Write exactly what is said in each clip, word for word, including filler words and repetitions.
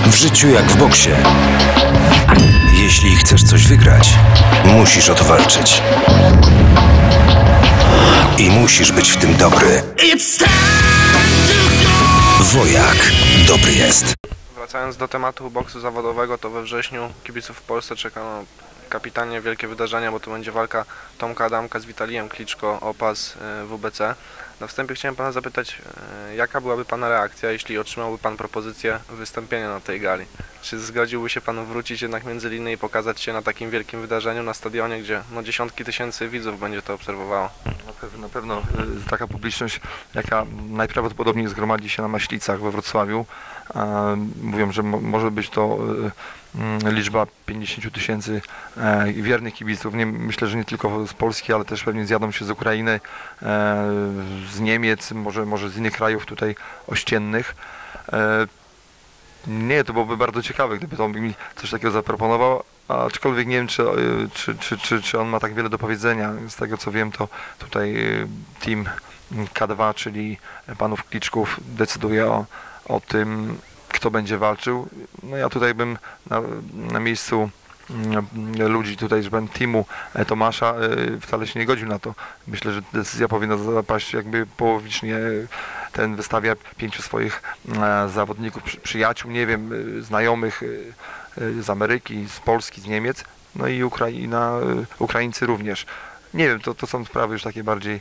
W życiu jak w boksie. Jeśli chcesz coś wygrać, musisz o to walczyć. I musisz być w tym dobry. Wojak dobry jest. Wracając do tematu boksu zawodowego, to we wrześniu kibiców w Polsce czeka no, kapitalnie wielkie wydarzenia, bo to będzie walka Tomka Adamka z Witalijem Kliczko o pas W B C. Na wstępie chciałem pana zapytać, jaka byłaby pana reakcja, jeśli otrzymałby pan propozycję wystąpienia na tej gali? Czy zgodziłby się pan wrócić jednak między linie i pokazać się na takim wielkim wydarzeniu na stadionie, gdzie no, dziesiątki tysięcy widzów będzie to obserwowało? Na pewno, na pewno taka publiczność, jaka najprawdopodobniej zgromadzi się na Maślicach we Wrocławiu. Mówią, że może być to liczba pięćdziesiąt tysięcy wiernych kibiców. Nie, myślę, że nie tylko z Polski, ale też pewnie zjadą się z Ukrainy, z Niemiec, może, może z innych krajów tutaj ościennych. Nie, to byłoby bardzo ciekawe, gdyby to mi coś takiego zaproponował, aczkolwiek nie wiem, czy, czy, czy, czy, czy on ma tak wiele do powiedzenia. Z tego co wiem, to tutaj team K dwa, czyli panów Kliczków, decyduje o, o tym, kto będzie walczył. No ja tutaj bym na, na miejscu ludzi tutaj, że powiem, teamu Tomasza wcale się nie godził na to. Myślę, że decyzja powinna zapaść jakby połowicznie. Ten wystawia pięciu swoich zawodników, przyjaciół, nie wiem, znajomych z Ameryki, z Polski, z Niemiec, no i Ukraina, Ukraińcy również. Nie wiem, to, to są sprawy już takie bardziej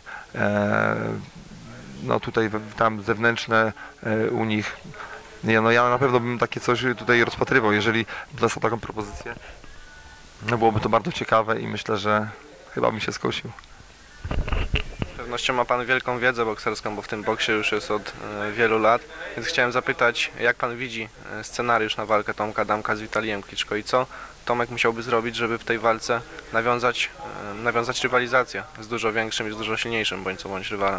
no tutaj tam zewnętrzne u nich. Nie, no ja na pewno bym takie coś tutaj rozpatrywał, jeżeli dostał taką propozycję. No byłoby to bardzo ciekawe i myślę, że chyba bym się skusił. Z pewnością ma pan wielką wiedzę bokserską, bo w tym boksie już jest od e, wielu lat, więc chciałem zapytać, jak pan widzi scenariusz na walkę Tomka Adamka z Witalijem Kliczko i co Tomek musiałby zrobić, żeby w tej walce nawiązać, e, nawiązać rywalizację z dużo większym i z dużo silniejszym bądź co bądź rywalem?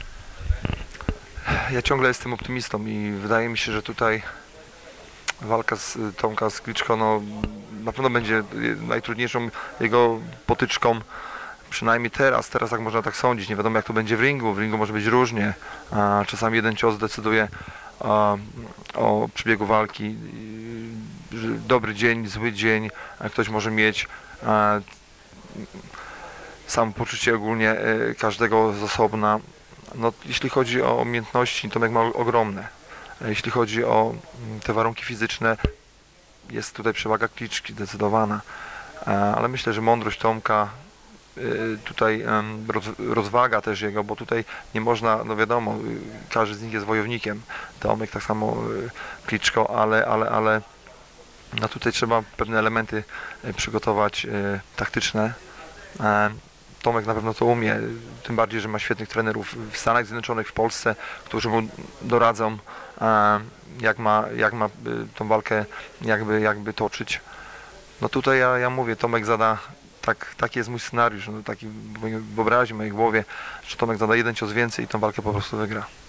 Ja ciągle jestem optymistą i wydaje mi się, że tutaj walka z Tomka z Kliczko no, na pewno będzie najtrudniejszą jego potyczką, przynajmniej teraz, teraz jak można tak sądzić. Nie wiadomo jak to będzie w ringu, w ringu może być różnie, a czasami jeden cios decyduje a, o przebiegu walki. Dobry dzień, zły dzień, ktoś może mieć a, samopoczucie ogólnie każdego z osobna. No, jeśli chodzi o umiejętności, Tomek ma ogromne. Jeśli chodzi o te warunki fizyczne, jest tutaj przewaga Kliczki zdecydowana. Ale myślę, że mądrość Tomka, tutaj rozwaga też jego, bo tutaj nie można, no wiadomo, każdy z nich jest wojownikiem. Tomek tak samo Kliczko, ale, ale, ale no tutaj trzeba pewne elementy przygotować taktyczne. Tomek na pewno to umie, tym bardziej, że ma świetnych trenerów w Stanach Zjednoczonych, w Polsce, którzy mu doradzą, jak ma, jak ma tą walkę jakby, jakby toczyć. No tutaj ja, ja mówię, Tomek zada, tak, taki jest mój scenariusz, no taki w wyobraźni, w mojej głowie, że Tomek zada jeden cios więcej i tą walkę po prostu wygra.